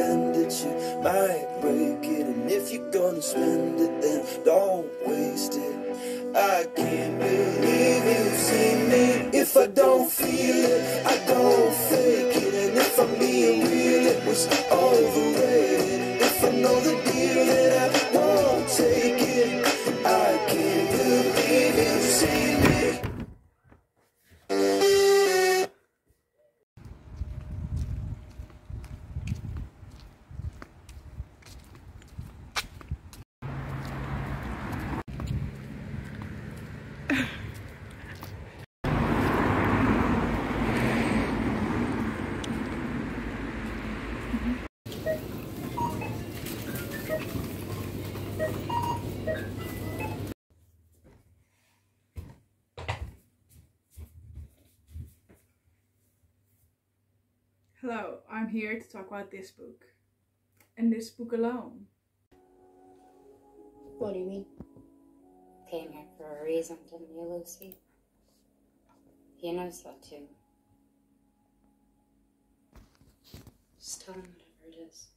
bend it, you might break it. And if you're gonna spend it, then don't waste it. I can't believe you've seen me. If I don't feel it, I don't fake it. And if I'm being real, it was overrated. If I know the deal, then I won't take it. I can't believe you've seen me. Hello, I'm here to talk about this book. And this book alone. What do you mean? Came here for a reason, didn't you, Lucy? He knows that too. Just tell him whatever it is.